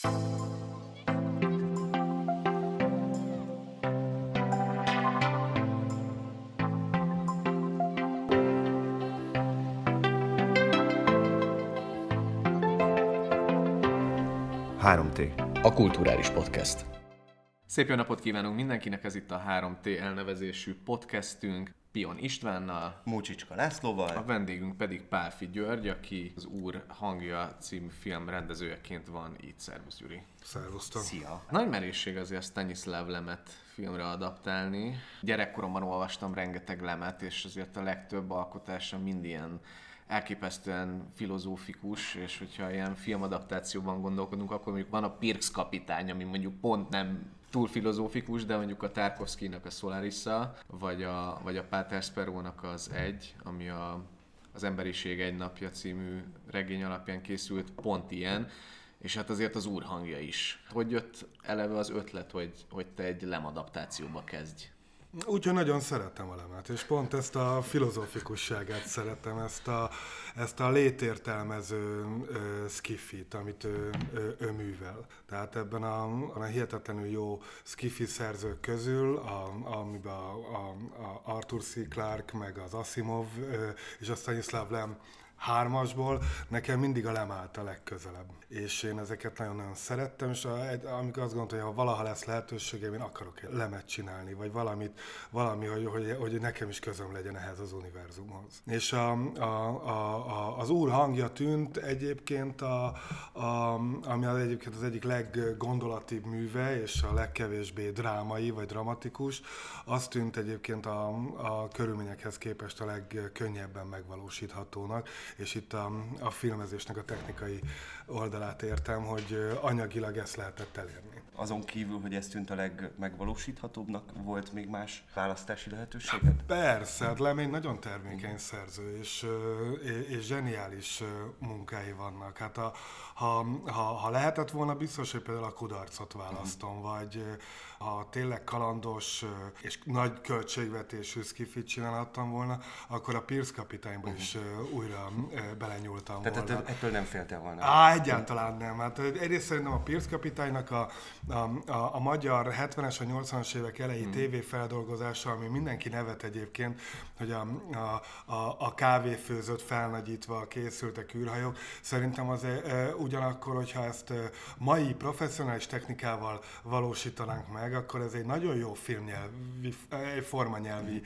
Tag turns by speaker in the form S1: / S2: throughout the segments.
S1: A kulturális podcast.
S2: Szép jó napot kívánunk mindenkinek, ez itt a 3T elnevezésű podcastünk Pion Istvánnal,
S1: Múcsicska Lászlóval,
S2: a vendégünk pedig Pálffy György, aki az Úr hangja című film rendezőjeként van itt. Szervusz, Gyuri!
S3: Szervusztok!
S2: Szia! Nagy merészség azért Stanislav Lemet filmre adaptálni. Gyerekkoromban olvastam rengeteg Lemet, és azért a legtöbb alkotása mind ilyen elképesztően filozófikus, és hogyha ilyen filmadaptációban gondolkodunk, akkor mondjuk van a Pirksz kapitány, ami mondjuk pont nem túl filozófikus, de mondjuk a Tarkovszkijnak a Solarissa, vagy a Páter Sparrownak az Egy, ami az Emberiség egy napja című regény alapján készült, pont ilyen, és hát azért az Úr hangja is. Hogy jött eleve az ötlet, hogy te egy lemadaptációba kezdj?
S3: Úgyhogy nagyon szeretem a Lemet, és pont ezt a filozófikusságát szeretem, ezt a létértelmező skifit, amit ő művel. Tehát ebben a hihetetlenül jó skifi szerzők közül, amiben a Arthur C. Clarke, meg az Asimov és a Stanislav Lem hármasból nekem mindig a Lem állt a legközelebb. És én ezeket nagyon-nagyon szerettem, és amikor azt gondoltam, hogy ha valaha lesz lehetőségem, én akarok Lemet csinálni, vagy valami, hogy nekem is közöm legyen ehhez az univerzumhoz. És az Úr hangja tűnt egyébként, ami egyébként az egyik leggondolatibb műve, és a legkevésbé drámai, vagy dramatikus, az tűnt egyébként a körülményekhez képest a legkönnyebben megvalósíthatónak, és itt a filmezésnek a technikai oldalát értem, hogy anyagilag ezt lehetett elérni.
S1: Azon kívül, hogy ez tűnt a legmegvalósíthatóbbnak, volt még más választási lehetőséged?
S3: Persze, hát Lem egy nagyon termékeny szerző, és zseniális munkái vannak. Hát ha lehetett volna, biztos, hogy például a Kudarcot választom, vagy ha tényleg kalandos és nagy költségvetésű skifit csinálhattam volna, akkor a Pirksz kapitányba is újra belenyúltam volna.
S1: Tehát ettől nem féltél volna?
S3: Egyáltalán nem. Hát egyrészt szerintem a Pirksz kapitánynak a magyar 70-es, a 80-as évek elejé tévéfeldolgozása, ami mindenki nevet egyébként, hogy a kávéfőzött felnagyítva készültek űrhajók. Szerintem az ugyanakkor, hogyha ezt mai professzionális technikával valósítanánk meg, akkor ez egy nagyon jó filmnyelvi, formanyelvi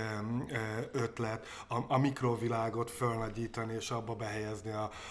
S3: ötlet, a mikrovilágot fölnagyítani és abba behelyezni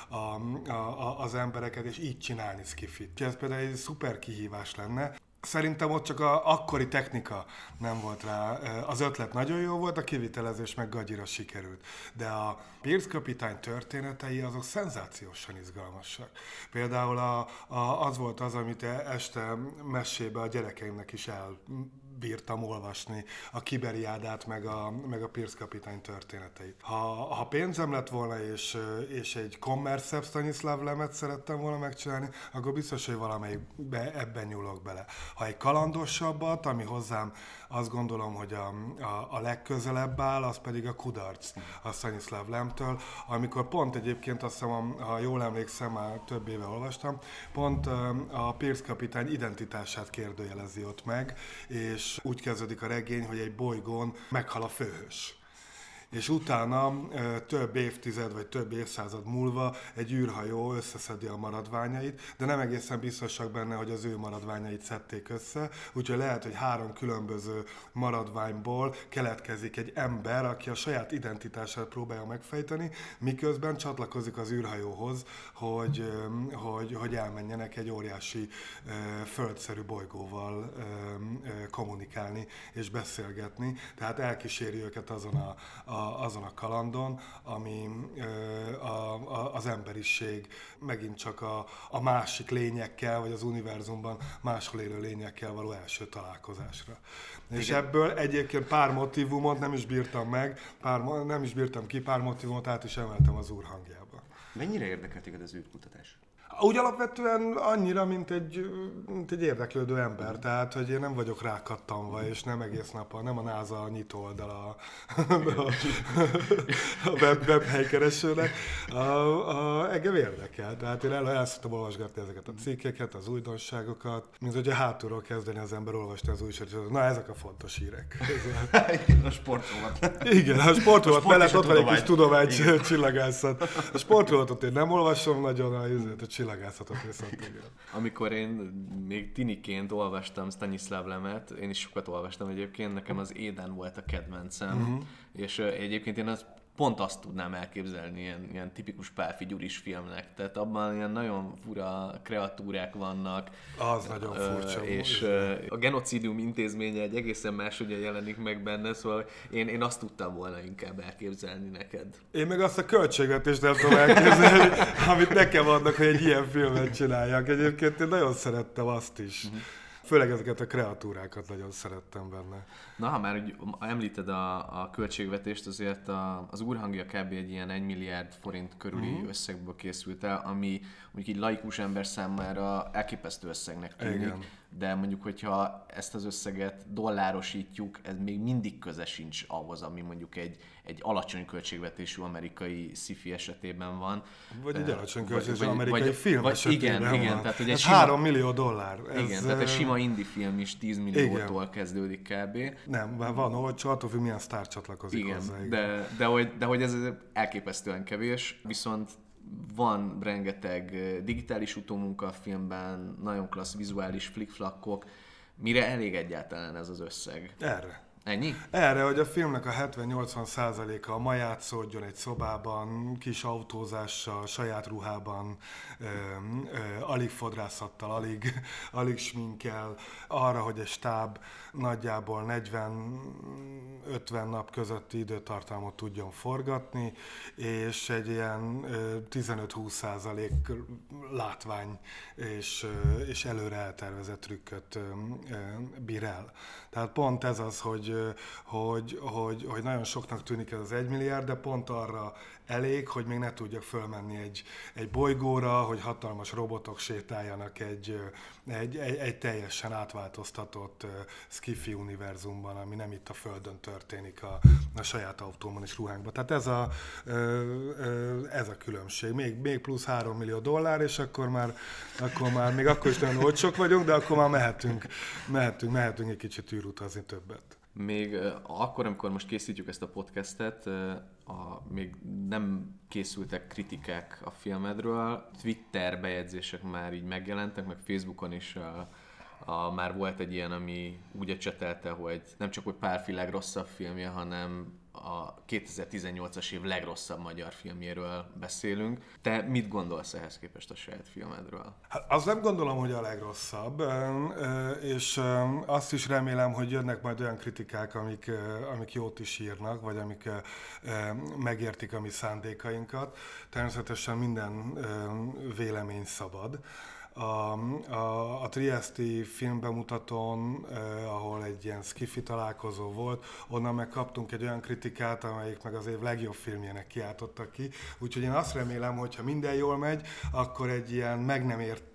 S3: az embereket, és így csinálni skifit. Ez például egy szuper kihívás lenne. Szerintem ott csak az akkori technika nem volt rá. Az ötlet nagyon jó volt, a kivitelezés meg gagyira sikerült. De a Pirksz kapitány történetei azok szenzációsan izgalmasak. Például az volt az, amit este mesébe a gyerekeimnek is elbírtam olvasni, a Kiberiádát, meg a Pirksz kapitány történeteit. Ha pénzem lett volna, és egy kommerszebb Stanislav Lemet szerettem volna megcsinálni, akkor biztos, hogy valamelyikbe ebben nyúlok bele. Ha egy kalandosabbat, ami hozzám azt gondolom, hogy a legközelebb áll, az pedig a Kudarc a Stanislav Lemtől, amikor pont egyébként azt hiszem, ha jól emlékszem, már több éve olvastam, pont a Pirksz kapitány identitását kérdőjelezi ott meg, és úgy kezdődik a regény, hogy egy bolygón meghal a főhős. És utána több évtized vagy több évszázad múlva egy űrhajó összeszedi a maradványait, de nem egészen biztosak benne, hogy az ő maradványait szedték össze, úgyhogy lehet, hogy 3 különböző maradványból keletkezik egy ember, aki a saját identitását próbálja megfejteni, miközben csatlakozik az űrhajóhoz, hogy elmenjenek egy óriási földszerű bolygóval kommunikálni és beszélgetni. Tehát elkíséri őket azon a kalandon, ami az emberiség megint csak a másik lényekkel, vagy az univerzumban máshol élő lényekkel való első találkozásra. Igen. És ebből egyébként pár motívumot nem is bírtam ki, pár motívumot át is emeltem az Úr hangjába.
S1: Mennyire érdekel téged az űrkutatás?
S3: Úgy alapvetően annyira, mint egy érdeklődő ember, tehát, hogy én nem vagyok rákattanva, és nem egész nap, nem a NASA nyitó oldala a webhelykeresőnek. Engem érdekel, tehát én el szoktam olvasgatni ezeket a cikkeket, az újdonságokat, mint hogy a hátulról kezdeni az ember olvasni az újságot, na ezek a fontos hírek.
S1: A sportrovat.
S3: Igen, a sportrovat mellett ott van egy kis tudomány csillagászat. A sportrovatot én nem olvasom nagyon, a csillagászatot viszont igen.
S2: Amikor én még tiniként olvastam Stanislav Lemet, én is sokat olvastam egyébként, nekem az Éden volt a kedvencem, és egyébként én pont azt tudnám elképzelni ilyen tipikus Pálffy Gyuris filmnek, tehát abban ilyen nagyon fura kreatúrák vannak.
S3: Az nagyon furcsa.
S2: És a genocidium intézménye egy egészen máshogy jelenik meg benne, szóval én azt tudtam volna inkább elképzelni neked.
S3: Én meg azt a költségvetést nem tudom elképzelni, amit nekem adnak, hogy egy ilyen filmet csináljak. Egyébként én nagyon szerettem azt is. Főleg ezeket a kreatúrákat nagyon szerettem benne.
S2: Na, ha már úgy említed a költségvetést, azért az Úrhangja kb. Egy ilyen 1 milliárd forint körüli összegből készült el, ami mondjuk így laikus ember számára elképesztő összegnek tűnik. Igen. De mondjuk, hogyha ezt az összeget dollárosítjuk, ez még mindig köze sincs ahhoz, ami mondjuk egy alacsony költségvetésű amerikai sci-fi esetében van.
S3: Vagy egy alacsony költségvetésű amerikai film esetében van.
S2: Igen, tehát hogy
S3: ez $3 millió.
S2: Igen, tehát egy sima indie film is 10 milliótól kezdődik kb.
S3: Nem, van olcsó, attól függ, milyen sztár csatlakozik hozzá.
S2: Igen, de hogy ez elképesztően kevés, viszont van rengeteg digitális utómunka a filmben, nagyon klassz vizuális flickflakkok. Mire elég egyáltalán ez az összeg?
S3: Erre.
S2: Ennyi?
S3: Erre, hogy a filmnek a 70-80%-a ma játszódjon egy szobában, kis autózással, saját ruhában, alig fodrászattal, alig sminkkel, arra, hogy egy stáb nagyjából 40-50 nap közötti időtartamot tudjon forgatni, és egy ilyen 15-20% látvány és előre eltervezett trükköt bír el. Tehát pont ez az, hogy nagyon soknak tűnik ez az 1 milliárd, de pont arra elég, hogy még ne tudjak fölmenni egy bolygóra, hogy hatalmas robotok sétáljanak egy teljesen átváltoztatott sci-fi univerzumban, ami nem itt a Földön történik a saját autómon és ruhánkban. Tehát ez a különbség. Még plusz $3 millió, és akkor már még akkor is nagyon olcsók vagyunk, de akkor már mehetünk egy kicsit űrutazni többet.
S2: Még akkor, amikor most készítjük ezt a podcastet, még nem készültek kritikák a filmedről, Twitter bejegyzések már így megjelentek, meg Facebookon is már volt egy ilyen, ami úgy ecsetelte, hogy nem csak hogy Pálffy legrosszabb filmje, hanem a 2018-as év legrosszabb magyar filmjéről beszélünk. Te mit gondolsz ehhez képest a saját filmedről?
S3: Hát azt nem gondolom, hogy a legrosszabb, és azt is remélem, hogy jönnek majd olyan kritikák, amik jót is írnak, vagy amik megértik a mi szándékainkat. Természetesen minden vélemény szabad. A trieszti filmbemutatón, ahol egy ilyen sci-fi találkozó volt, onnan meg kaptunk egy olyan kritikát, amelyik meg az év legjobb filmjének kiáltottak ki. Úgyhogy én azt remélem, hogy ha minden jól megy, akkor egy ilyen meg nem ért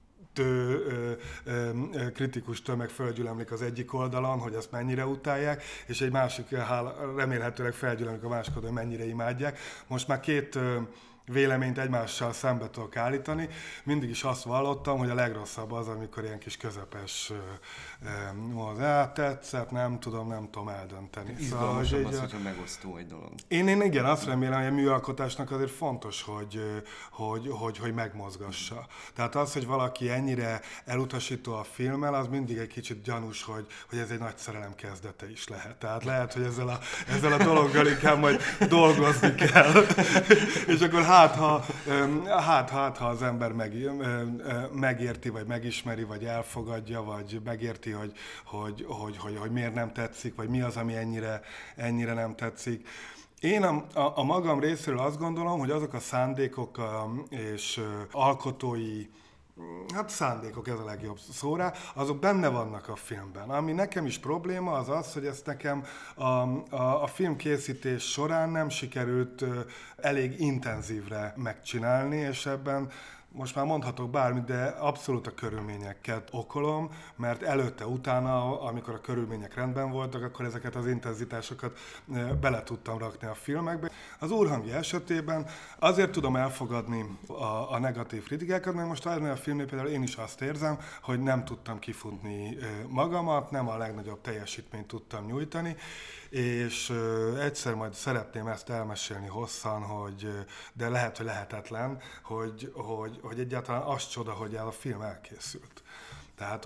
S3: kritikus tömeg fölgyülemlik az egyik oldalon, hogy ezt mennyire utálják, és egy másik remélhetőleg felgyülemlik a másik oldalon, hogy mennyire imádják. Most már két véleményt egymással szembe tudok állítani. Mindig is azt vallottam, hogy a legrosszabb az, amikor ilyen kis közepes tetszett, nem tudom eldönteni.
S1: Izgalmasabb az, hogyha megosztó egy dolog.
S3: Én igen, azt remélem, hogy a műalkotásnak azért fontos, hogy megmozgassa. Tehát az, hogy valaki ennyire elutasító a filmmel, az mindig egy kicsit gyanús, hogy ez egy nagy szerelem kezdete is lehet. Tehát lehet, hogy ezzel a dologgal inkább majd dolgozni kell. És akkor ha az ember megérti, vagy megismeri, vagy elfogadja, vagy megérti, hogy miért nem tetszik, vagy mi az, ami ennyire nem tetszik. Én a magam részéről azt gondolom, hogy azok a szándékok és alkotói, hát szándékok, ez a legjobb szó rá, azok benne vannak a filmben. Ami nekem is probléma az az, hogy ezt nekem a filmkészítés során nem sikerült elég intenzívre megcsinálni, és ebben most már mondhatok bármit, de abszolút a körülményeket okolom, mert előtte-utána, amikor a körülmények rendben voltak, akkor ezeket az intenzitásokat bele tudtam rakni a filmekbe. Az Úrhangja esetében azért tudom elfogadni a negatív kritikákat, mert most a filmnél például én is azt érzem, hogy nem tudtam kifutni magamat, nem a legnagyobb teljesítményt tudtam nyújtani, és egyszer majd szeretném ezt elmesélni hosszan, de lehet, hogy lehetetlen, hogy egyáltalán az csoda, hogy a film elkészült. Tehát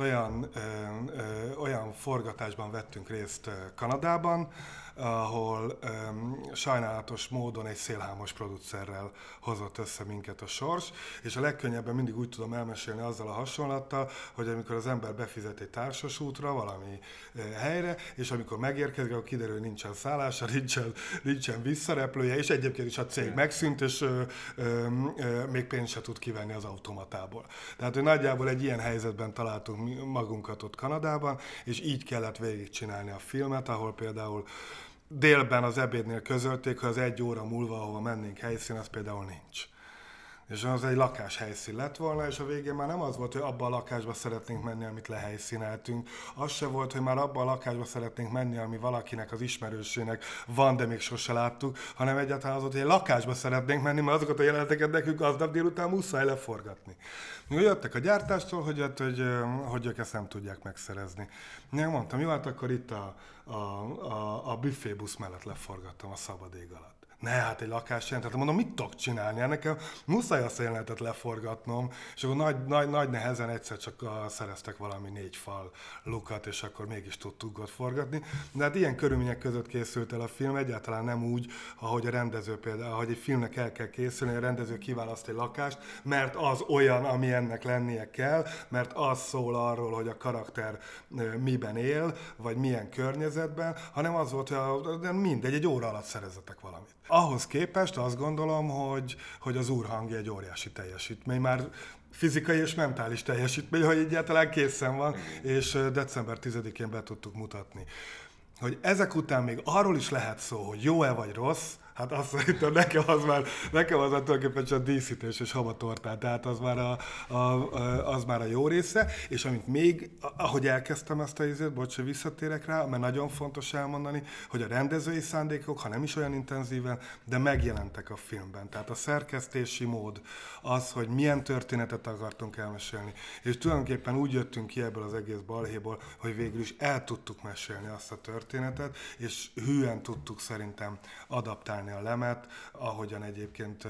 S3: olyan forgatásban vettünk részt Kanadában, ahol sajnálatos módon egy szélhámos producerrel hozott össze minket a sors, és a legkönnyebben mindig úgy tudom elmesélni azzal a hasonlattal, hogy amikor az ember befizet egy társasútra valami helyre, és amikor megérkezik, akkor kiderül, hogy nincsen szállása, nincsen visszareplője, és egyébként is a cég megszűnt, és még pénzt se tud kivenni az automatából. Tehát, hogy nagyjából egy ilyen helyzetben találtunk magunkat ott Kanadában, és így kellett végigcsinálni a filmet, ahol például délben az ebédnél közölték, hogy az 1 óra múlva, ahova mennénk helyszín, az például nincs. És az egy lakáshelyszín lett volna, és a végén már nem az volt, hogy abba a lakásba szeretnénk menni, amit lehelyszíneltünk. Az se volt, hogy már abba a lakásba szeretnénk menni, ami valakinek az ismerősének van, de még sose láttuk, hanem egyáltalán az volt, hogy egy lakásba szeretnénk menni, mert azokat a jeleneteket nekünk aznap délután muszáj leforgatni. Jöttek a gyártástól, hogy ők ezt nem tudják megszerezni. Én mondtam, jó, hát akkor itt a büfébusz mellett leforgattam a szabad ég alatt. Ne, hát egy lakásjelentet, mondom, mit tudok csinálni? Nekem muszáj azt a jelenetet leforgatnom, és akkor nagy nehezen egyszer csak szereztek valami 4 fal lukat, és akkor mégis tudtuk ott forgatni. De hát ilyen körülmények között készült el a film, egyáltalán nem úgy, ahogy a rendező például, ahogy egy filmnek el kell készülni, a rendező kiválaszt egy lakást, mert az olyan, ami ennek lennie kell, mert az szól arról, hogy a karakter miben él, vagy milyen környezetben, hanem az volt, hogy mindegy, egy óra alatt szerezzetek valamit. Ahhoz képest azt gondolom, hogy az Úrhangja egy óriási teljesítmény, már fizikai és mentális teljesítmény, hogy egyáltalán készen van, és december 10-én be tudtuk mutatni. Hogy ezek után még arról is lehet szó, hogy jó-e vagy rossz, hát azt szerintem nekem az már tulajdonképpen csak díszítés és hamatortán, tehát az már a jó része, és amit még, ahogy elkezdtem ezt a izét, bocs, hogy visszatérek rá, mert nagyon fontos elmondani, hogy a rendezői szándékok, ha nem is olyan intenzíven, de megjelentek a filmben. Tehát a szerkesztési mód, az, hogy milyen történetet akartunk elmesélni, és tulajdonképpen úgy jöttünk ki ebből az egész balhéból, hogy végül is el tudtuk mesélni azt a történetet, és hűen tudtuk szerintem adaptálni a lemet, ahogyan egyébként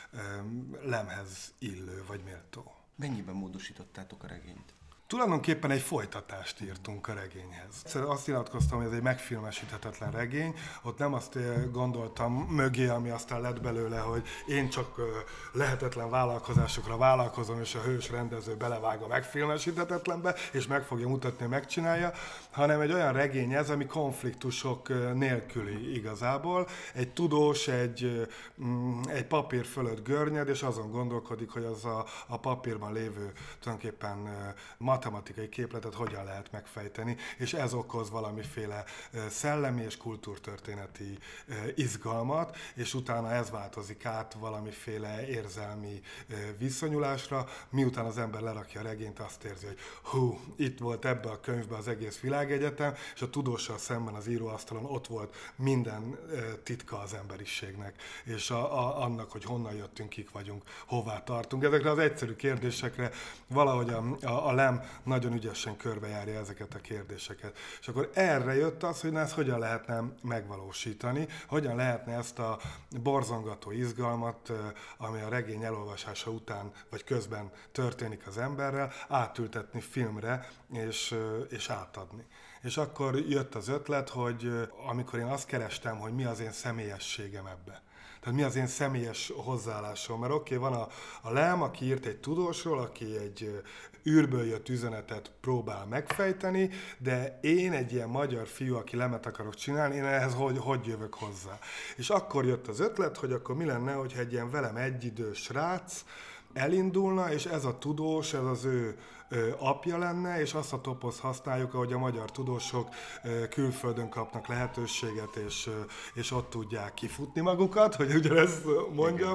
S3: lemhez illő vagy méltó.
S1: Mennyiben módosítottátok a regényt?
S3: Tulajdonképpen egy folytatást írtunk a regényhez. Azt nyilatkoztam, hogy ez egy megfilmesíthetetlen regény, ott nem azt gondoltam mögé, ami aztán lett belőle, hogy én csak lehetetlen vállalkozásokra vállalkozom, és a hős rendező belevág a megfilmesíthetetlenbe, és meg fogja mutatni, megcsinálja, hanem egy olyan regény ez, ami konfliktusok nélküli igazából. Egy tudós, egy papír fölött görnyed, és azon gondolkodik, hogy az a papírban lévő tulajdonképpen matematikai képletet hogyan lehet megfejteni, és ez okoz valamiféle szellemi és kultúrtörténeti izgalmat, és utána ez változik át valamiféle érzelmi viszonyulásra, miután az ember lerakja a regényt, azt érzi, hogy hú, itt volt ebbe a könyvbe az egész világegyetem, és a tudóssal szemben az íróasztalon ott volt minden titka az emberiségnek, és annak, hogy honnan jöttünk, kik vagyunk, hová tartunk. Ezekre az egyszerű kérdésekre valahogy a LEM nagyon ügyesen körbejárja ezeket a kérdéseket. És akkor erre jött az, hogy ezt hogyan lehetne megvalósítani, hogyan lehetne ezt a borzongató izgalmat, ami a regény elolvasása után vagy közben történik az emberrel, átültetni filmre és átadni. És akkor jött az ötlet, hogy amikor én azt kerestem, hogy mi az én személyességem ebbe. Tehát mi az én személyes hozzáállásom, mert oké, van a LEM, aki írt egy tudósról, aki egy űrből jött üzenetet próbál megfejteni, de én egy ilyen magyar fiú, aki lemet akarok csinálni, én ehhez hogy jövök hozzá. És akkor jött az ötlet, hogy akkor mi lenne, hogyha egy ilyen velem egyidős srác, elindulna, és ez a tudós, ez az ő apja lenne, és azt a toposzt használjuk, ahogy a magyar tudósok külföldön kapnak lehetőséget, és ott tudják kifutni magukat, hogy ugyanezt mondjam,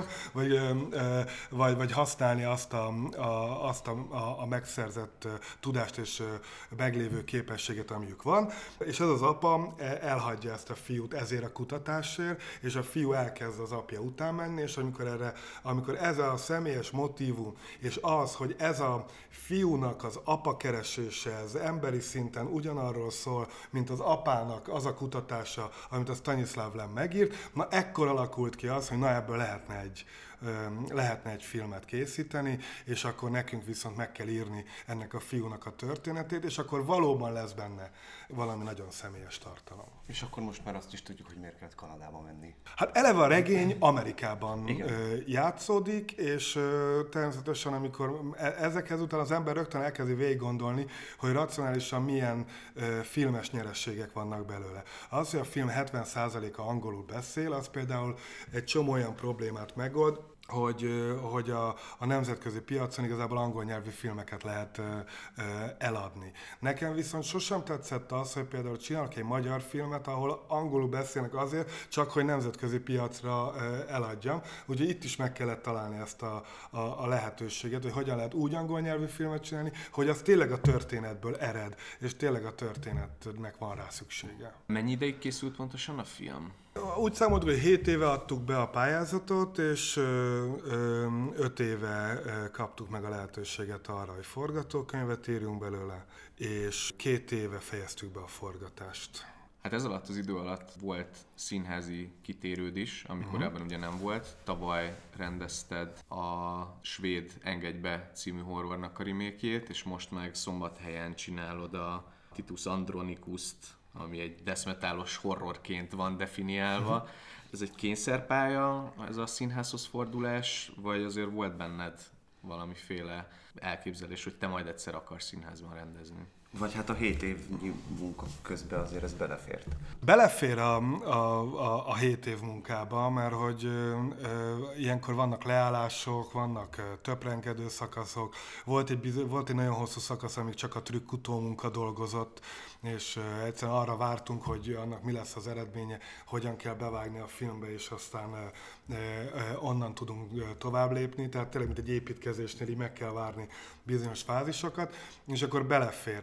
S3: vagy használni azt a megszerzett tudást és meglévő képességet, amiük van. És ez az apa elhagyja ezt a fiút ezért a kutatásért, és a fiú elkezd az apja után menni, és amikor ez a személyes motívum, és az, hogy ez a fiúnak az apa keresése, ez emberi szinten ugyanarról szól, mint az apának az a kutatása, amit a Stanislav Lem megírt, na ekkor alakult ki az, hogy na ebből lehetne egy filmet készíteni, és akkor nekünk viszont meg kell írni ennek a fiúnak a történetét, és akkor valóban lesz benne valami nagyon személyes tartalom.
S1: És akkor most már azt is tudjuk, hogy miért kellett Kanadába menni.
S3: Hát eleve a regény Amerikában játszódik, és természetesen amikor ezekhez után az ember rögtön elkezdi végig gondolni, hogy racionálisan milyen filmes nyerességek vannak belőle. Az, hogy a film 70%-a angolul beszél, az például egy csomó olyan problémát megold, hogy a nemzetközi piacon igazából angol nyelvű filmeket lehet eladni. Nekem viszont sosem tetszett az, hogy például csinálok egy magyar filmet, ahol angolul beszélnek azért, csak hogy nemzetközi piacra eladjam. Ugye itt is meg kellett találni ezt a lehetőséget, hogy hogyan lehet úgy angol nyelvű filmet csinálni, hogy az tényleg a történetből ered, és tényleg a történetnek van rá szüksége.
S2: Mennyi ideig készült pontosan a film?
S3: Úgy számoltuk, hogy 7 éve adtuk be a pályázatot, és 5 éve kaptuk meg a lehetőséget arra, hogy forgatókönyvet írjunk belőle, és 2 éve fejeztük be a forgatást.
S2: Hát ez alatt az idő alatt volt színházi kitérőd is, ami korábban ugye nem volt. Tavaly rendezted a svéd Engedj be című horrornak a remékjét, és most meg Szombathelyen csinálod a Titus Andronicust, ami egy death-metalos horrorként van definiálva. Ez egy kényszerpálya, ez a színházhoz fordulás, vagy azért volt benned valamiféle elképzelés, hogy te majd egyszer akarsz színházban rendezni?
S1: Vagy hát a 7 évnyi munka közben azért ez belefért.
S3: Belefér a 7 év munkába, mert hogy ilyenkor vannak leállások, vannak töprengedő szakaszok. Volt egy nagyon hosszú szakasz, amíg csak a trükkutó munka dolgozott, és egyszerűen arra vártunk, hogy annak mi lesz az eredménye, hogyan kell bevágni a filmbe, és aztán onnan tudunk tovább lépni. Tehát tényleg, mint egy építkezésnél, így meg kell várni bizonyos fázisokat, és akkor belefér.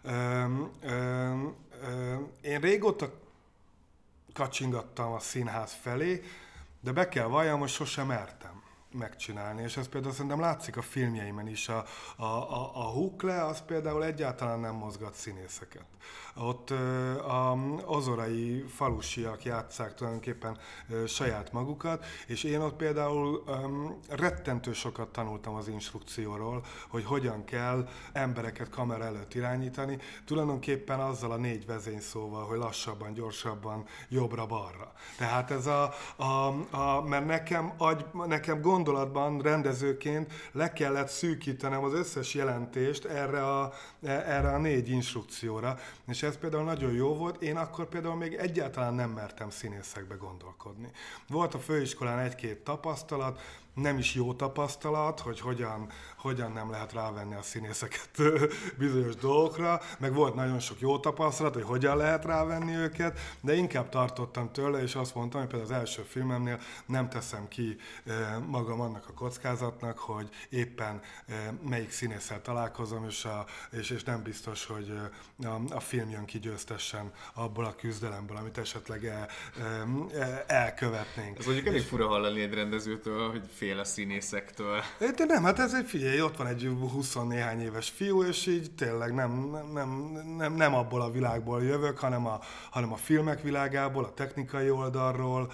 S3: Én régóta kacsingattam a színház felé, de be kell valljam, hogy sosem mertem megcsinálni, és ez például szerintem látszik a filmjeimen is. A Hukle az például egyáltalán nem mozgat színészeket. Ott a ozorai falusiak játsszák tulajdonképpen saját magukat, és én ott például rettentő sokat tanultam az instrukcióról, hogy hogyan kell embereket kamera előtt irányítani, tulajdonképpen azzal a 4 vezényszóval, hogy lassabban, gyorsabban, jobbra-balra. Tehát ez mert nekem gondolatban rendezőként le kellett szűkítenem az összes jelentést erre a 4 instrukcióra, és ez például nagyon jó volt. Én akkor például még egyáltalán nem mertem színészekbe gondolkodni. Volt a főiskolán 1-2 tapasztalat, nem is jó tapasztalat, hogy hogyan nem lehet rávenni a színészeket bizonyos dolgokra, meg volt nagyon sok jó tapasztalat, hogy hogyan lehet rávenni őket, de inkább tartottam tőle, és azt mondtam, hogy például az első filmemnél nem teszem ki magam annak a kockázatnak, hogy éppen melyik színésszel találkozom, és nem biztos, hogy a film jön ki győztessen abból a küzdelemből, amit esetleg elkövetnénk.
S2: Ez mondjuk elég fura hallani egy rendezőtől, hogy fél a színészektől.
S3: De nem, hát ez egy figyelj, ott van egy 20 néhány éves fiú, és így tényleg nem abból a világból jövök, hanem a filmek világából, a technikai oldalról,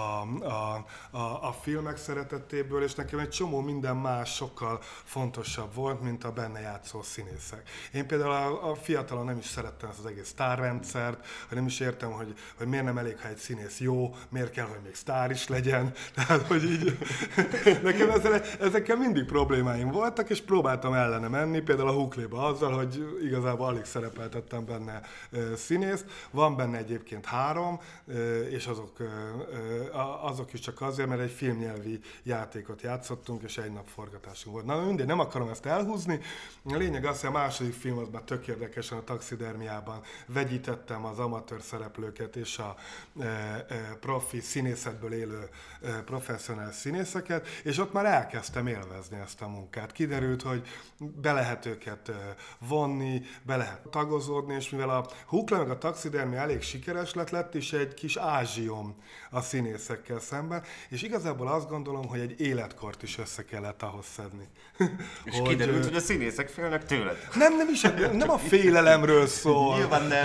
S3: a filmek szeretetéből, és nekem egy csomó minden más sokkal fontosabb volt, mint a benne játszó színészek. Én például a fiatalon nem is szerettem ezt az egész sztárrendszert, hogy nem is értem, hogy miért nem elég, ha egy színész jó, miért kell, hogy még sztár is legyen. Tehát, hogy így Nekem ezekkel mindig problémáim voltak, és próbáltam ellene menni, például a Hookléba azzal, hogy igazából alig szerepeltettem benne színészt. Van benne egyébként 3, és azok is csak azért, mert egy filmnyelvi játékot játszottunk, és egy nap forgatásunk volt. Na mindegy, nem akarom ezt elhúzni. A lényeg az, hogy a második film az már tök érdekesen a taxidermiában vegyítettem az amatőr szereplőket és a profi színészetből élő professzionális színészeket, és ott már elkezdtem élvezni ezt a munkát. Kiderült, hogy be lehet őket vonni, be lehet tagozódni, és mivel a Hookle meg a taxidermi elég sikeres lett is egy kis ázsiom a színészekkel szemben, és igazából azt gondolom, hogy egy életkort is össze kellett ahhoz szedni.
S1: És kiderült, hogy a színészek félnek tőled.
S3: Nem a félelemről szól,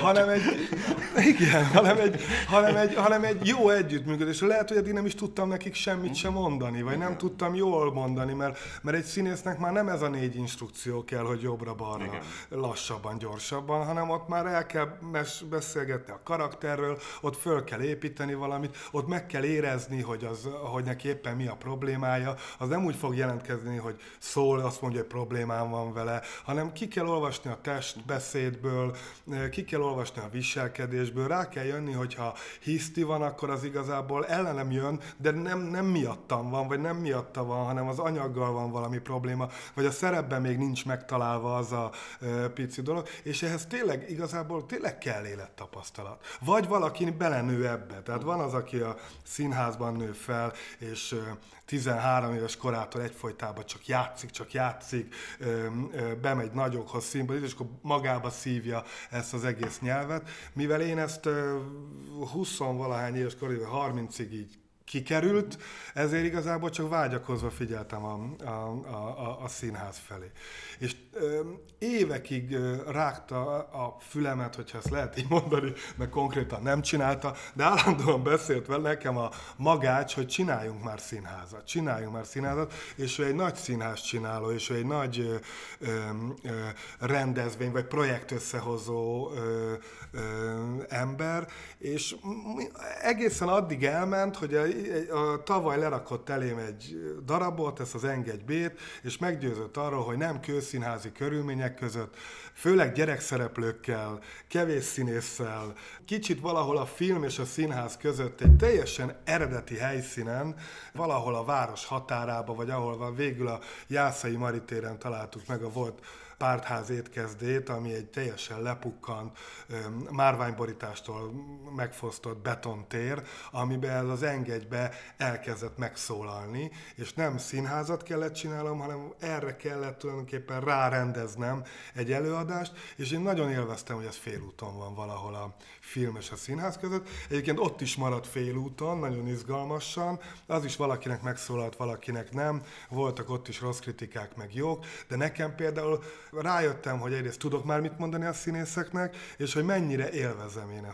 S3: hanem egy jó együttműködés. Lehet, hogy eddig nem is tudtam nekik semmit sem mondani, vagy nem tudtam jól mondani, mert egy színésznek már nem ez a 4 instrukció kell, hogy jobbra-balra, lassabban, gyorsabban, hanem ott már el kell beszélgetni a karakterről, ott föl kell építeni valamit, ott meg kell érezni, hogy neki éppen mi a problémája. Az nem úgy fog jelentkezni, hogy szól, azt mondja, hogy problémám van vele, hanem ki kell olvasni a testbeszédből, ki kell olvasni a viselkedésből, rá kell jönni, hogyha hiszti van, akkor az igazából ellenem jön, de nem miattam van, vagy nem miatta van, hanem az anyaggal van valami probléma, vagy a szerepben még nincs megtalálva az a pici dolog, és ehhez igazából tényleg kell élettapasztalat. Vagy valaki belenő ebbe. Tehát van az, aki a színházban nő fel, és 13 éves korától egyfolytában csak játszik, bemegy nagyokhoz színpadra, és akkor magába szívja ezt az egész nyelvet. Mivel én ezt 20-valahány éves korában, 30-ig így kikerült, ezért igazából csak vágyakozva figyeltem a színház felé. És évekig rágta a fülemet, hogyha ezt lehet így mondani, mert konkrétan nem csinálta, de állandóan beszélt vele nekem a Magács, hogy csináljunk már színházat, és ő egy nagy színház csináló, és ő egy nagy rendezvény, vagy projekt összehozó ember, és egészen addig elment, hogy a tavaly lerakott elém egy darabot, ezt az Engedj B-t, és meggyőzött arról, hogy nem kőszínházi körülmények között, főleg gyerekszereplőkkel, kevés színésszel, kicsit valahol a film és a színház között egy teljesen eredeti helyszínen, valahol a város határába, vagy ahol végül a Jászai Maritéren találtuk meg a volt Pártház étkezdét, ami egy teljesen lepukkant, márványborítástól megfosztott betontér, amiben az Engedjbe elkezdett megszólalni, és nem színházat kellett csinálnom, hanem erre kellett tulajdonképpen rárendeznem egy előadást, és én nagyon élveztem, hogy ez félúton van valahol a film és a színház között. Egyébként ott is maradt félúton, nagyon izgalmasan, az is valakinek megszólalt, valakinek nem, voltak ott is rossz kritikák, meg jók, de nekem például rájöttem, hogy egyrészt tudok már mit mondani a színészeknek, és hogy mennyire élvezem én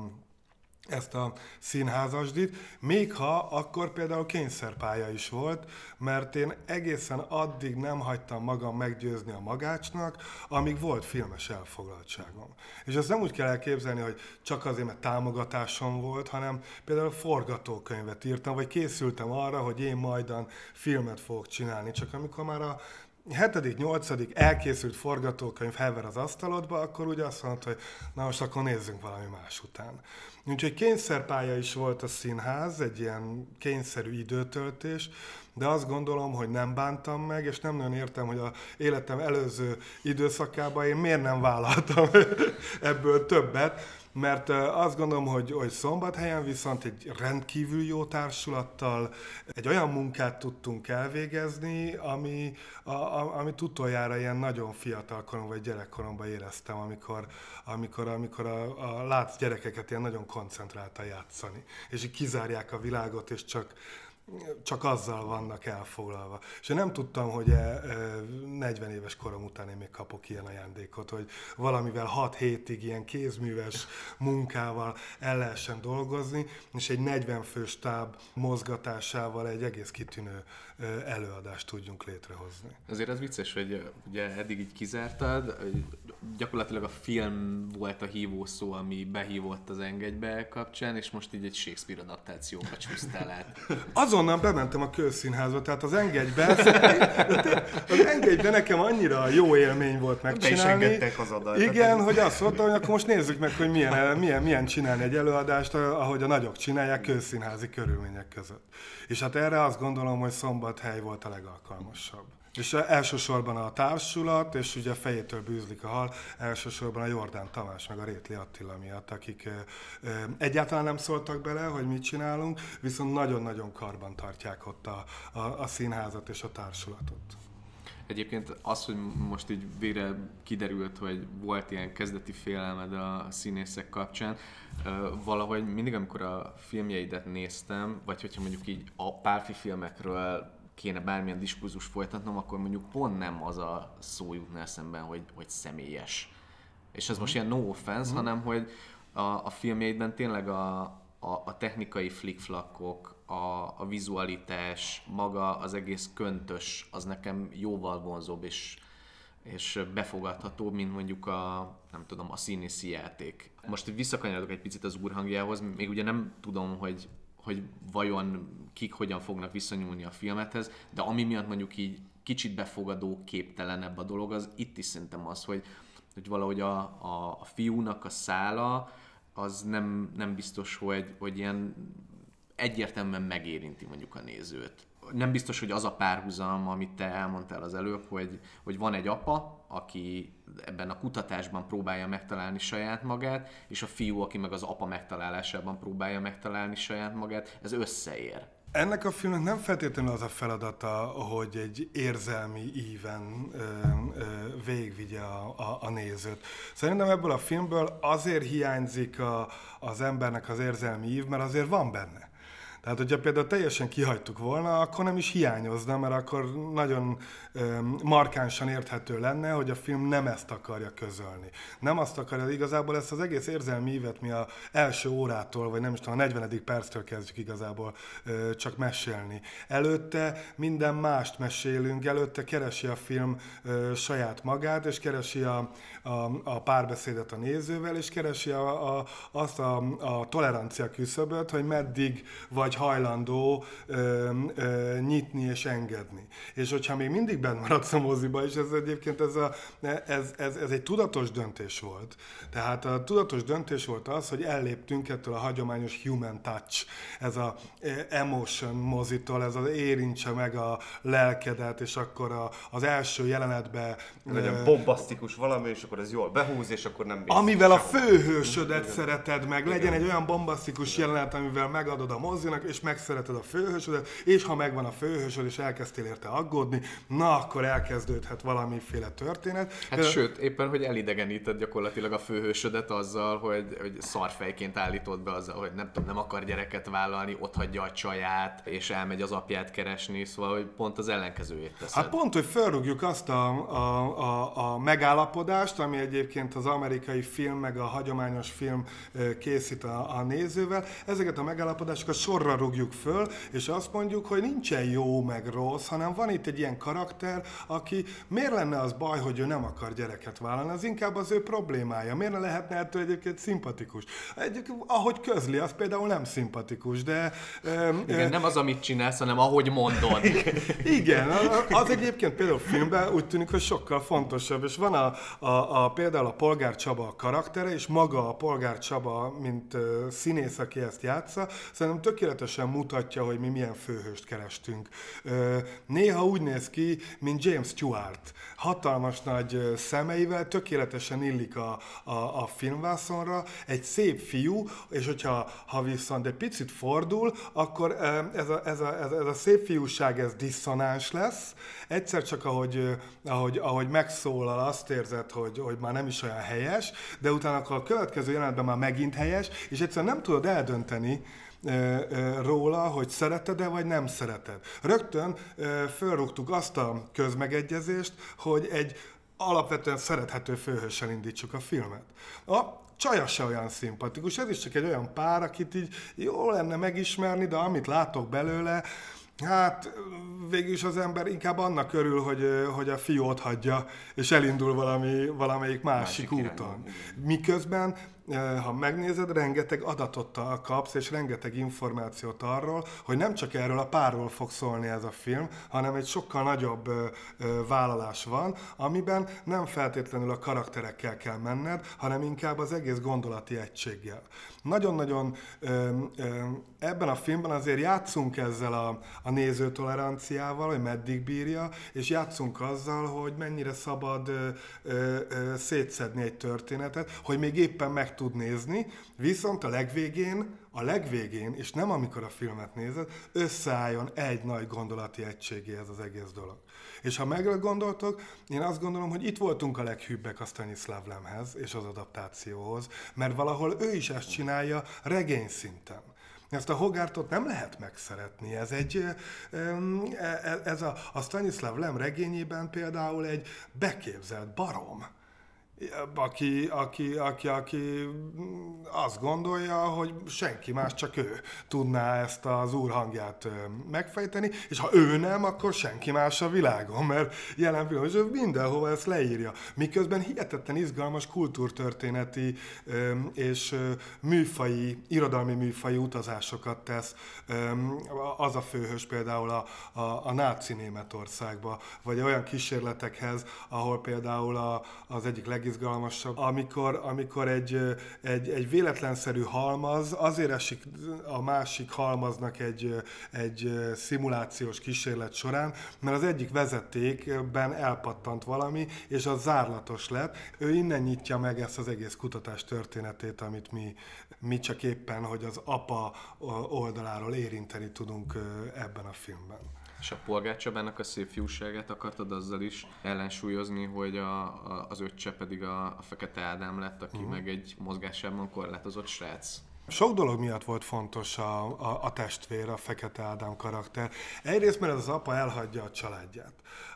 S3: ezt a színházasdit, még ha akkor például kényszerpálya is volt, mert én egészen addig nem hagytam magam meggyőzni a Magácsnak, amíg volt filmes elfoglaltságom. És ezt nem úgy kell elképzelni, hogy csak azért, mert támogatásom volt, hanem például forgatókönyvet írtam, vagy készültem arra, hogy én majdan filmet fogok csinálni, csak amikor már a 7.-8. elkészült forgatókönyv hever az asztalodba, akkor úgy azt mondta, hogy na most akkor nézzünk valami más után. Úgyhogy kényszerpálya is volt a színház, egy ilyen kényszerű időtöltés, de azt gondolom, hogy nem bántam meg, és nem nagyon értem, hogy az életem előző időszakában én miért nem vállaltam ebből többet, mert azt gondolom, hogy Szombathelyen viszont egy rendkívül jó társulattal egy olyan munkát tudtunk elvégezni, amit utoljára ilyen nagyon fiatal koromban, vagy gyerekkoromban éreztem, amikor a látsz gyerekeket ilyen nagyon koncentráltan játszani, és így kizárják a világot, és csak azzal vannak elfoglalva. És én nem tudtam, hogy 40 éves korom után én még kapok ilyen ajándékot, hogy valamivel 6 hétig ilyen kézműves munkával el lehessen dolgozni, és egy 40 fős stáb mozgatásával egy egész kitűnő előadást tudjunk létrehozni.
S2: Azért az vicces, hogy ugye eddig így kizártad, gyakorlatilag a film volt a hívószó, ami behívott az Engedj be kapcsán, és most így egy Shakespeare adaptációba csúsztál át.
S3: Azonnal bementem a Kőszínházba, tehát az Engedj be nekem annyira jó élmény volt megcsinálni.
S1: Be is engedtek az adat.
S3: Igen, hogy azt mondtam, hogy akkor most nézzük meg, hogy milyen csinálni egy előadást, ahogy a nagyok csinálják kőszínházi körülmények között. És hát erre azt gondolom, hogy Szombathely volt a legalkalmasabb. És elsősorban a társulat, és ugye fejétől bűzlik a hal, elsősorban a Jordán Tamás meg a Rétli Attila miatt, akik egyáltalán nem szóltak bele, hogy mit csinálunk, viszont nagyon-nagyon karban tartják ott a színházat és a társulatot.
S2: Egyébként az, hogy most így végre kiderült, hogy volt ilyen kezdeti félelmed a színészek kapcsán, valahogy mindig, amikor a filmjeidet néztem, vagy hogyha mondjuk így a párfi filmekről kéne bármilyen diskurzus folytatnom, akkor mondjuk pont nem az a szó jutna eszembe, hogy személyes. És ez most ilyen no offense, hanem hogy a filmjeidben tényleg a technikai flickflakkok, a vizualitás, maga az egész köntös, az nekem jóval vonzóbb és befogadhatóbb, mint mondjuk a színészi játék. Most visszakanyarodok egy picit az úrhangjához, még ugye nem tudom, hogy vajon kik hogyan fognak viszonyulni a filmethez, de ami miatt mondjuk így kicsit befogadó, képtelenebb a dolog, az itt is szerintem az, hogy valahogy a fiúnak a szála, az nem biztos, hogy ilyen egyértelműen megérinti mondjuk a nézőt. Nem biztos, hogy az a párhuzam, amit te elmondtál az előbb, hogy van egy apa, aki ebben a kutatásban próbálja megtalálni saját magát, és a fiú, aki meg az apa megtalálásában próbálja megtalálni saját magát, ez összeér.
S3: Ennek a filmnek nem feltétlenül az a feladata, hogy egy érzelmi íven végigvigye a nézőt. Szerintem ebből a filmből azért hiányzik az embernek az érzelmi ív, mert azért van benne. Tehát, hogyha például teljesen kihagytuk volna, akkor nem is hiányozna, mert akkor nagyon markánsan érthető lenne, hogy a film nem ezt akarja közölni. Nem azt akarja, igazából ezt az egész érzelmi ívet mi az első órától, vagy nem is tudom, a 40. perctől kezdjük igazából csak mesélni. Előtte minden mást mesélünk, előtte keresi a film saját magát, és keresi a párbeszédet a nézővel, és keresi azt a tolerancia küszöböt, hogy meddig vagy hajlandó nyitni és engedni. És hogyha még mindig bent maradsz a moziba, és ez egyébként ez egy tudatos döntés volt. Tehát a tudatos döntés volt az, hogy elléptünk ettől a hagyományos human touch, ez a emotion mozitól, ez az érintse meg a lelkedet, és akkor az első jelenetben...
S1: Legyen bombasztikus valami, és akkor ez jól behúz, és akkor nem...
S3: Amivel a főhősödet szereted meg, legyen egy olyan bombasztikus jelenet, amivel megadod a mozinak, és megszereted a főhősödet, és ha megvan a főhősöd, és elkezdtél érte aggódni, na akkor elkezdődhet valamiféle történet.
S2: Hát sőt, éppen, hogy elidegeníted gyakorlatilag a főhősödet azzal, hogy szarfejként állítod be azzal, hogy nem akar gyereket vállalni, otthagyja a csaját, és elmegy az apját keresni, szóval, hogy pont az ellenkezőjét teszed.
S3: Hát pont, hogy felrúgjuk azt a megállapodást, ami egyébként az amerikai film, meg a hagyományos film készít a nézővel, ezeket a megállapodásokat sorra rúgjuk föl, és azt mondjuk, hogy nincsen jó meg rossz, hanem van itt egy ilyen karakter, aki miért lenne az baj, hogy ő nem akar gyereket vállalni, az inkább az ő problémája. Miért ne lehetne ettől egyébként szimpatikus? Ahogy közli, az például nem szimpatikus, de...
S2: Igen, nem az, amit csinálsz, hanem ahogy mondod.
S3: Igen, az egyébként például filmben úgy tűnik, hogy sokkal fontosabb, és van például a Polgár Csaba a karaktere, és maga a Polgár Csaba, mint színész, aki ezt játsza, szerintem tökéletesen mutatja, hogy mi milyen főhőst kerestünk. Néha úgy néz ki, mint James Stewart. Hatalmas nagy szemeivel, tökéletesen illik a filmvászonra, egy szép fiú, és hogyha viszont egy picit fordul, akkor ez a szép fiúság, ez diszonáns lesz. Egyszer csak ahogy megszólal, azt érzed, hogy már nem is olyan helyes, de utána akkor a következő jelenetben már megint helyes, és egyszerűen nem tudod eldönteni róla, hogy szereted-e vagy nem szereted. Rögtön fölrúgtuk azt a közmegegyezést, hogy egy alapvetően szerethető főhőssel indítsuk a filmet. A csaja se olyan szimpatikus, ez is csak egy olyan pár, akit így jó lenne megismerni, de amit látok belőle, Hát végül is az ember inkább annak örül, hogy a fiú ott hagyja, és elindul valamelyik másik úton. Miközben, ha megnézed, rengeteg adatot kapsz, és rengeteg információt arról, hogy nem csak erről a párról fog szólni ez a film, hanem egy sokkal nagyobb vállalás van, amiben nem feltétlenül a karakterekkel kell menned, hanem inkább az egész gondolati egységgel. Nagyon-nagyon ebben a filmben azért játszunk ezzel a nézőtoleranciával, hogy meddig bírja, és játszunk azzal, hogy mennyire szabad szétszedni egy történetet, hogy még éppen meg tud nézni, viszont a legvégén, és nem amikor a filmet nézed, összeálljon egy nagy gondolati egységé ez az egész dolog. És ha meggondoltok, én azt gondolom, hogy itt voltunk a leghűbbek a Stanislav Lemhez és az adaptációhoz, mert valahol ő is ezt csinálja regény szinten. Ezt a Hogarthot nem lehet megszeretni. Ez a Stanislav Lem regényében például egy beképzelt barom, aki azt gondolja, hogy senki más, csak ő tudná ezt az úr hangját megfejteni, és ha ő nem, akkor senki más a világon, mert jelen pillanatban mindenhova ezt leírja. Miközben hihetetlen izgalmas kultúrtörténeti és irodalmi műfaji utazásokat tesz az a főhős például a náci Németországba, vagy olyan kísérletekhez, ahol például az egyik legizgalmasabb, amikor egy véletlenszerű halmaz azért esik a másik halmaznak egy szimulációs kísérlet során, mert az egyik vezetékben elpattant valami, és az zárlatos lett. Ő innen nyitja meg ezt az egész kutatás történetét, amit mi csak éppen, hogy az apa oldaláról érinteni tudunk ebben a filmben.
S2: És a Polgár Csabának a szép fiúságát akartad azzal is ellensúlyozni, hogy az öccse pedig a Fekete Ádám lett, aki meg egy mozgásában korlátozott srác.
S3: Sok dolog miatt volt fontos a testvér, a Fekete Ádám karakter. Egyrészt, mert az apa elhagyja a családját.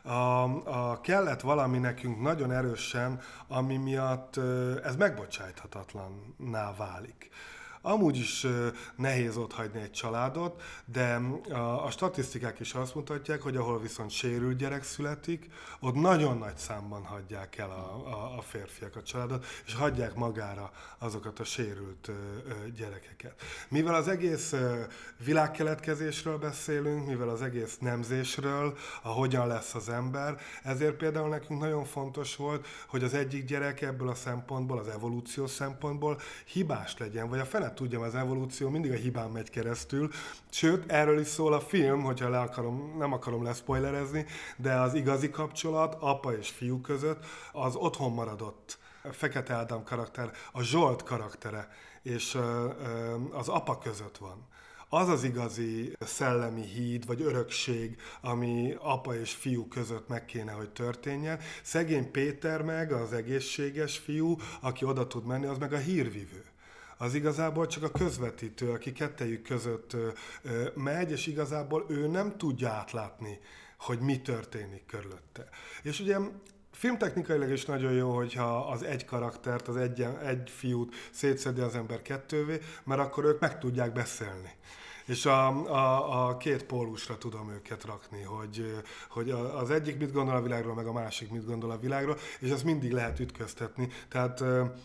S3: Kellett valami nekünk nagyon erősen, ami miatt ez megbocsájthatatlanná válik. Amúgy is nehéz otthagyni egy családot, de a statisztikák is azt mutatják, hogy ahol viszont sérült gyerek születik, ott nagyon nagy számban hagyják el a férfiak a családot, és hagyják magára azokat a sérült gyerekeket. Mivel az egész világkeletkezésről beszélünk, mivel az egész nemzésről, hogyan lesz az ember, ezért például nekünk nagyon fontos volt, hogy az egyik gyerek ebből a szempontból, az evolúció szempontból hibás legyen, vagy a fene tudjam, az evolúció mindig a hibán megy keresztül. Sőt, erről is szól a film, hogyha nem akarom leszpoilerezni, de az igazi kapcsolat apa és fiú között az otthon maradott Fekete Ádám karakter, a Zsolt karaktere és az apa között van. Az az igazi szellemi híd, vagy örökség, ami apa és fiú között meg kéne, hogy történjen. Szegény Péter meg, az egészséges fiú, aki oda tud menni, az meg a hírvivő. Az igazából csak a közvetítő, aki kettejük között megy, és igazából ő nem tudja átlátni, hogy mi történik körülötte. És ugye filmtechnikailag is nagyon jó, hogyha az egy karaktert, az egy fiút szétszedi az ember kettővé, mert akkor ők meg tudják beszélni. És a két pólusra tudom őket rakni, hogy az egyik mit gondol a világról, meg a másik mit gondol a világról, és ezt mindig lehet ütköztetni. Tehát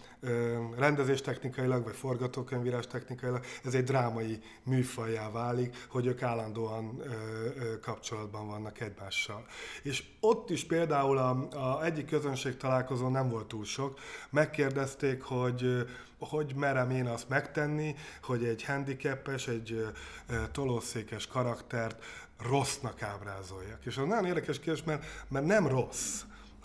S3: rendezéstechnikailag, vagy forgatókönyvírás technikailag ez egy drámai műfajjá válik, hogy ők állandóan kapcsolatban vannak egymással. És ott is például a egyik közönség találkozón nem volt túl sok, megkérdezték, hogy merem én azt megtenni, hogy egy handicapes, egy tolószékes karaktert rossznak ábrázoljak. És az nagyon érdekes kérdés, mert nem rossz,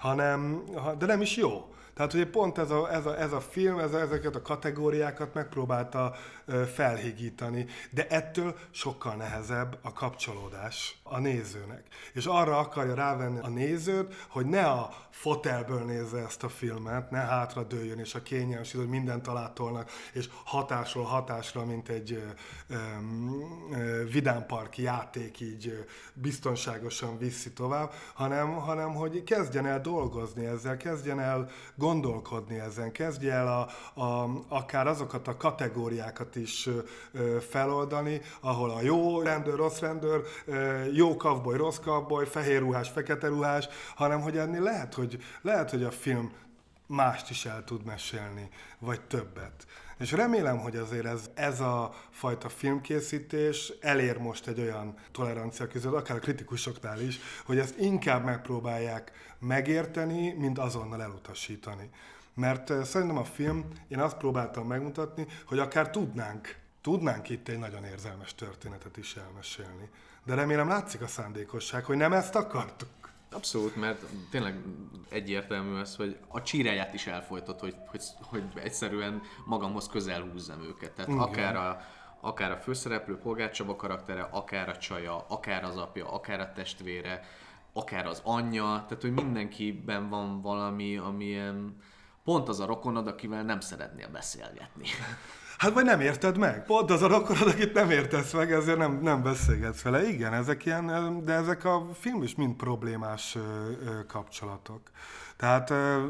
S3: de nem is jó. Tehát ugye pont ez a film, ezeket a kategóriákat megpróbálta felhigítani, de ettől sokkal nehezebb a kapcsolódás a nézőnek. És arra akarja rávenni a nézőt, hogy ne a fotelből nézze ezt a filmet, ne hátradőljön, és a kényelmes, hogy mindent alátolnak, és hatásról hatásra, mint egy vidámparki játék így biztonságosan viszi tovább, hanem hogy kezdjen el dolgozni ezzel, kezdjen el gondolkodni ezen, kezdje el akár azokat a kategóriákat is feloldani, ahol a jó rendőr, rossz rendőr, jó cowboy, rossz cowboy, fehér ruhás, fekete ruhás, hanem hogy ennél lehet, hogy a film mást is el tud mesélni, vagy többet. És remélem, hogy azért ez a fajta filmkészítés elér most egy olyan tolerancia küszöböt, akár a kritikusoknál is, hogy ezt inkább megpróbálják megérteni, mint azonnal elutasítani. Mert szerintem a film, én azt próbáltam megmutatni, hogy akár tudnánk itt egy nagyon érzelmes történetet is elmesélni. De remélem látszik a szándékosság, hogy nem ezt akartuk.
S2: Abszolút, mert tényleg egyértelmű az, hogy a csíráját is elfolytott, hogy egyszerűen magamhoz közel húzzam őket. Tehát akár a főszereplő Polgár Csaba karaktere, akár a csaja, akár az apja, akár a testvére, akár az anyja, tehát hogy mindenkiben van valami, amilyen pont az a rokonod, akivel nem szeretnél beszélgetni.
S3: Hát vagy nem érted meg. Pont az a rokonod, akit nem értesz meg, ezért nem beszélgetsz vele. Igen, ezek ilyen, de ezek a film is mind problémás kapcsolatok. Tehát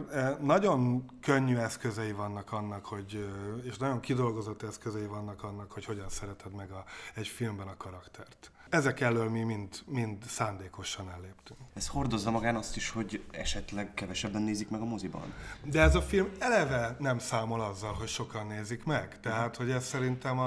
S3: nagyon könnyű eszközei vannak annak, és nagyon kidolgozott eszközei vannak annak, hogy hogyan szereted meg egy filmben a karaktert. Ezek elől mi mind szándékosan elléptünk.
S1: Ez hordozza magán azt is, hogy esetleg kevesebben nézik meg a moziban?
S3: De ez a film eleve nem számol azzal, hogy sokan nézik meg. Tehát, hogy ez szerintem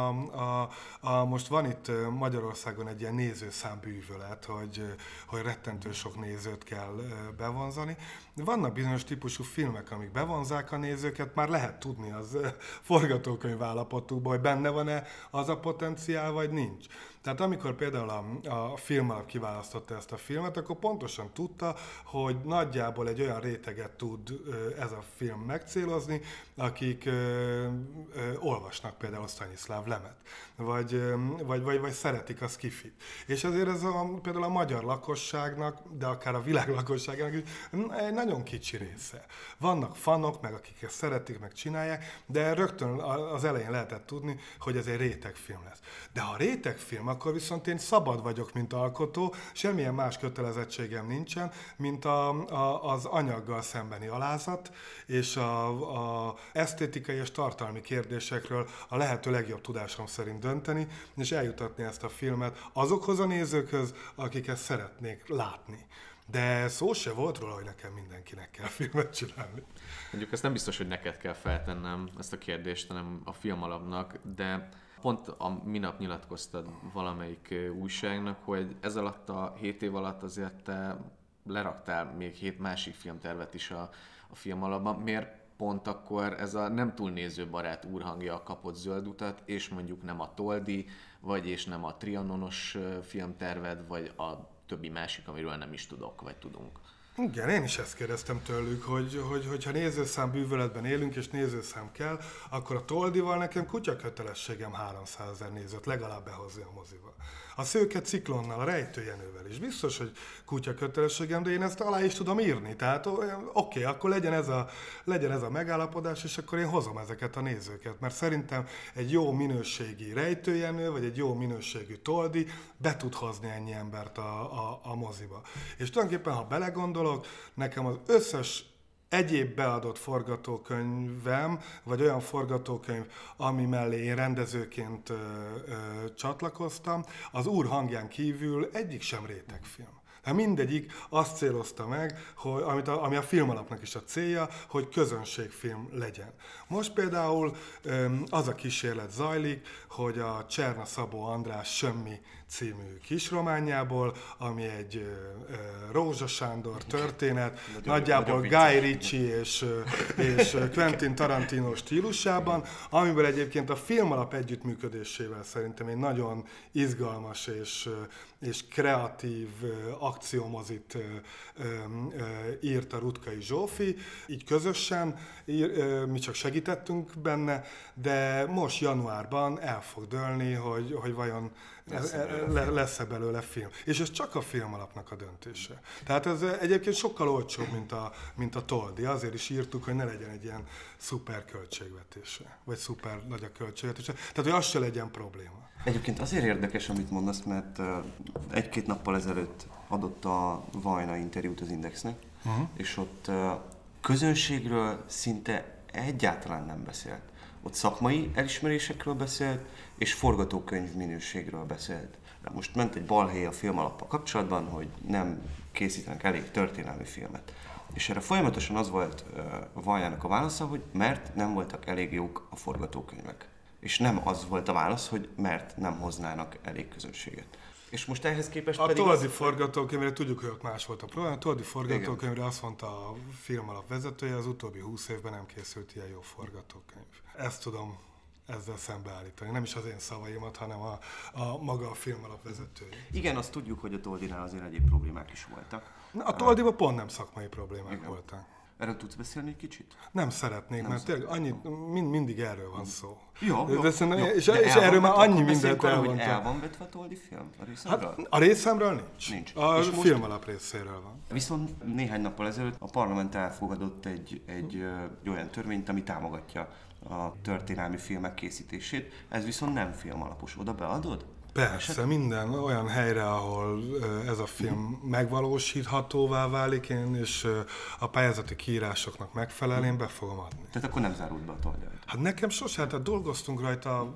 S3: most van itt Magyarországon egy ilyen nézőszámbűvölet, hogy rettentő sok nézőt kell bevonzani. Vannak bizonyos típusú filmek, amik bevonzák a nézőket, már lehet tudni az forgatókönyv állapotukban, hogy benne van-e az a potenciál, vagy nincs. Tehát amikor például a filmalap kiválasztotta ezt a filmet, akkor pontosan tudta, hogy nagyjából egy olyan réteget tud ez a film megcélozni, akik olvasnak például Stanislav Lemet, vagy szeretik a skifit. És azért ez például a magyar lakosságnak, de akár a világ lakosságának is egy nagyon kicsi része. Vannak fanok, meg akik ezt szeretik, meg csinálják, de rögtön az elején lehetett tudni, hogy ez egy rétegfilm lesz. De ha rétegfilm, akkor viszont én szabad vagyok, mint alkotó, semmilyen más kötelezettségem nincsen, mint az anyaggal szembeni alázat, és a esztétikai és tartalmi kérdésekről a lehető legjobb tudásom szerint dönteni, és eljutatni ezt a filmet azokhoz a nézőkhöz, akik ezt szeretnék látni. De szó se volt róla, hogy nekem mindenkinek kell filmet csinálni.
S2: Mondjuk ezt nem biztos, hogy neked kell feltennem ezt a kérdést, hanem a Filmalapnak, de pont a minap nyilatkoztad valamelyik újságnak, hogy ez alatt a 7 év alatt azért te leraktál még 7 másik filmtervet is a Filmalapban. Miért pont akkor ez a nem túl nézőbarát úrhangja kapott zöld utat, és mondjuk nem a Toldi, és nem a Trianonos filmterved, vagy a többi másik, amiről nem is tudok, vagy tudunk?
S3: Igen, én is ezt kérdeztem tőlük, hogyha nézőszám bűvöletben élünk, és nézőszám kell, akkor a Toldival nekem kutya kötelességem 300 000 nézőt legalább behozni a moziba. A Szőke Ciklonnal, a Rejtőjenővel is biztos, hogy kutya kötelességem, de én ezt alá is tudom írni. Tehát oké, akkor legyen ez a megállapodás, és akkor én hozom ezeket a nézőket. Mert szerintem egy jó minőségi Rejtőjenő, vagy egy jó minőségű Toldi be tud hozni ennyi embert a moziba. És tulajdonképpen, ha belegondolok, nekem az összes egyéb beadott forgatókönyvem, vagy olyan forgatókönyv, ami mellé én rendezőként csatlakoztam, az Úr hangján kívül egyik sem rétegfilm. Tehát mindegyik azt célozta meg, hogy, ami a Filmalapnak is a célja, hogy közönségfilm legyen. Most például az a kísérlet zajlik, hogy a Cserna Szabó András Sömmi című kisrománjából, ami egy Rózsa Sándor történet, nagyjából Guy Ritchie és Quentin Tarantino stílusában, amiből egyébként a Filmalap együttműködésével szerintem egy nagyon izgalmas és kreatív akciómozit írt a Rutkai Zsófi. Így közösen, mi csak segítettünk benne, de most januárban el fog dőlni, hogy vajon lesz-e belőle film. És ez csak a Filmalapnak a döntése. Tehát ez egyébként sokkal olcsóbb, mint a Toldi. Azért is írtuk, hogy ne legyen egy ilyen szuper költségvetése, vagy szuper nagy a költségvetése. Tehát, hogy az se legyen probléma.
S1: Egyébként azért érdekes, amit mondasz, mert 1-2 nappal ezelőtt adott a Vajna interjút az Indexnek, és ott közönségről szinte egyáltalán nem beszélt. Ott szakmai elismerésekről beszélt, és forgatókönyv minőségről beszélt. Most ment egy balhé a filmalappal kapcsolatban, hogy nem készítenek elég történelmi filmet. És erre folyamatosan az volt Valjának a válasza, hogy mert nem voltak elég jók a forgatókönyvek. És nem az volt a válasz, hogy mert nem hoznának elég közönséget. És most ehhez képest pedig...
S3: A Toldi forgatókönyvre tudjuk, hogy ott más volt a probléma. A Toldi forgatókönyvre azt mondta a filmalap vezetője, az utóbbi 20 évben nem készült ilyen jó forgatókönyv. Ezt tudom ezzel szembeállítani. Nem is az én szavaimat, hanem a maga a filmalap vezetője.
S1: Igen, azt tudjuk, hogy a Toldinál azért egyéb problémák is voltak.
S3: A Toldiban pont nem szakmai problémák voltak.
S1: Erről tudsz beszélni egy kicsit?
S3: Nem szeretnék, mert tényleg mindig erről van szó.
S1: Jó.
S3: És erről már annyi mindent elmondtam.
S1: El van vetve a Toldi film a részemről?
S3: Hát a részemről nincs. A
S1: és
S3: filmalap részéről van.
S1: Viszont néhány nappal ezelőtt a parlament elfogadott egy olyan törvényt, ami támogatja a történelmi filmek készítését. Ez viszont nem filmalapos. Oda beadod?
S3: Persze, minden olyan helyre, ahol ez a film megvalósíthatóvá válik, és a pályázati kiírásoknak megfelel, én be fogom adni.
S1: Tehát akkor nem zárult be a Toldi?
S3: Hát nekem sose, hát dolgoztunk rajta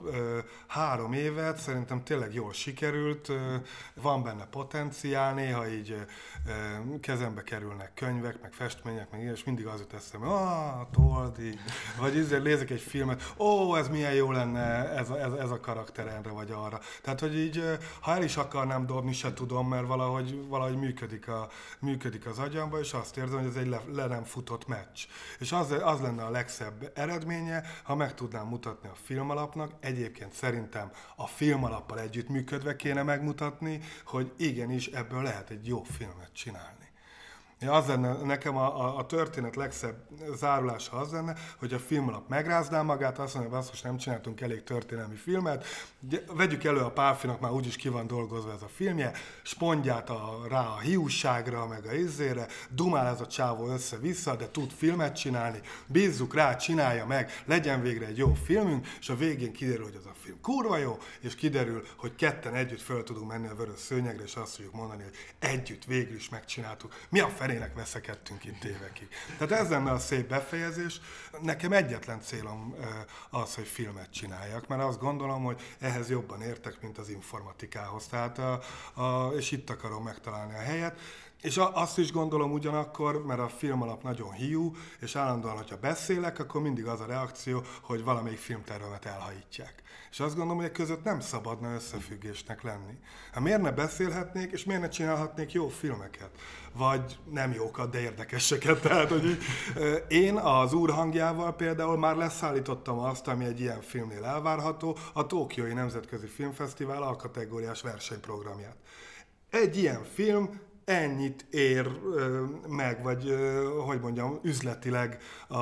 S3: 3 évet, szerintem tényleg jól sikerült, van benne potenciál, néha így kezembe kerülnek könyvek, meg festmények, meg ilyen, és mindig az jut eszembe, Toldi, vagy ezért nézek egy filmet, ez milyen jó lenne ez a karakter erre vagy arra. Tehát, hogy így, ha el is akarnám dobni, se tudom, mert valahogy működik az agyamba, és azt érzem, hogy ez egy le nem futott meccs. És az lenne a legszebb eredménye, ha meg tudnám mutatni a filmalapnak, egyébként szerintem a filmalappal együtt működve kéne megmutatni, hogy igenis ebből lehet egy jó filmet csinálni. Az lenne, nekem a történet legszebb zárulása az lenne, hogy a filmalap megrázná magát, azt mondja, hogy basszus, nem csináltunk elég történelmi filmet, vegyük elő a Pálfinak, már úgyis ki van dolgozva ez a filmje, spondját rá a hiúságra, meg a izzére, dumál ez a csávó össze-vissza, de tud filmet csinálni, bízzuk rá, csinálja meg, legyen végre egy jó filmünk, és a végén kiderül, hogy az a film kurva jó, és kiderül, hogy ketten együtt föl tudunk menni a vörös szőnyegre, és azt tudjuk mondani, hogy együtt végül is megcsináltuk. Mi a fenének veszekedtünk itt évekig. Tehát ez lenne a szép befejezés. Nekem egyetlen célom az, hogy filmet csináljak, mert azt gondolom, hogy ehhez jobban értek, mint az informatikához. Tehát és itt akarom megtalálni a helyet. És azt is gondolom ugyanakkor, mert a filmalap nagyon hiú, és állandóan, hogyha beszélek, akkor mindig az a reakció, hogy valamelyik filmtervemet elhajítják. És azt gondolom, hogy között nem szabadna összefüggésnek lenni. Hát miért ne beszélhetnék, és miért ne csinálhatnék jó filmeket? Vagy nem jókat, de érdekeseket. Tehát, hogy én az Úr hangjával például már leszállítottam azt, ami egy ilyen filmnél elvárható, a Tokiói Nemzetközi Filmfesztivál A-kategóriás versenyprogramját. Egy ilyen film ennyit ér meg, vagy hogy mondjam, üzletileg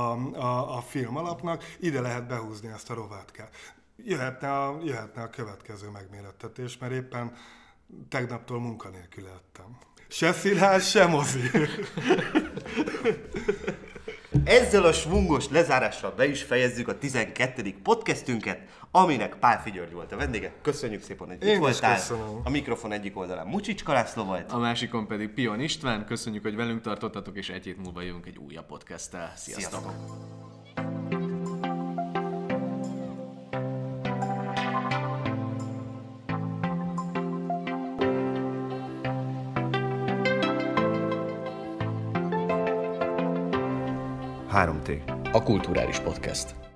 S3: a filmalapnak, ide lehet behúzni ezt a rovátkát. Jöhetne a következő megmérettetés, mert éppen tegnaptól munkanélkül lettem. Se színház, se mozi.
S1: Ezzel a svungos lezárással be is fejezzük a 12. podcastünket, aminek Pálffy György volt a vendége. Köszönjük szépen, hogy itt voltál.
S3: Köszönöm.
S1: A mikrofon egyik oldalán Mucsicska László volt.
S2: A másikon pedig Pion István. Köszönjük, hogy velünk tartottatok, és egy hét múlva jövünk egy újabb podcasttel. Sziasztok!
S1: Sziasztok! 3T.
S2: A kulturális podcast.